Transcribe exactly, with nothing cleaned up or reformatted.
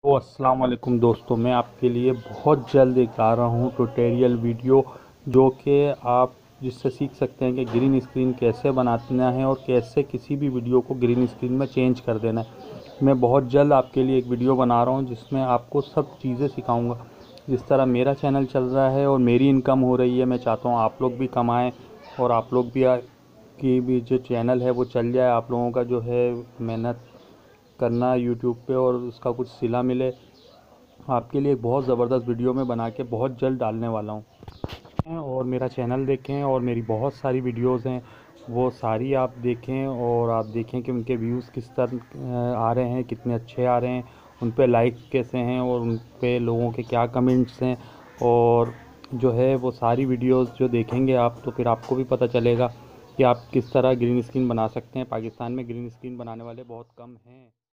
तो अस्सलाम वालेकुम दोस्तों, मैं आपके लिए बहुत जल्द एक ला रहा हूँ ट्यूटोरियल वीडियो जो कि आप जिससे सीख सकते हैं कि ग्रीन स्क्रीन कैसे बनाना है और कैसे किसी भी वीडियो को ग्रीन स्क्रीन में चेंज कर देना है। मैं बहुत जल्द आपके लिए एक वीडियो बना रहा हूँ जिसमें आपको सब चीज़ें सिखाऊंगा। जिस तरह मेरा चैनल चल रहा है और मेरी इनकम हो रही है, मैं चाहता हूँ आप लोग भी कमाएँ और आप लोग भी आ- की भी जो चैनल है वो चल जाए। आप लोगों का जो है मेहनत करना यूट्यूब पे और उसका कुछ सिला मिले। आपके लिए एक बहुत ज़बरदस्त वीडियो मैं बना के बहुत जल्द डालने वाला हूँ। और मेरा चैनल देखें और मेरी बहुत सारी वीडियोस हैं, वो सारी आप देखें और आप देखें कि उनके व्यूज़ किस तरह आ रहे हैं, कितने अच्छे आ रहे हैं, उन पे लाइक कैसे हैं और उन पे लोगों के क्या कमेंट्स हैं। और जो है वो सारी वीडियोस जो देखेंगे आप तो फिर आपको भी पता चलेगा कि आप किस तरह ग्रीन स्क्रीन बना सकते हैं। पाकिस्तान में ग्रीन स्क्रीन बनाने वाले बहुत कम हैं।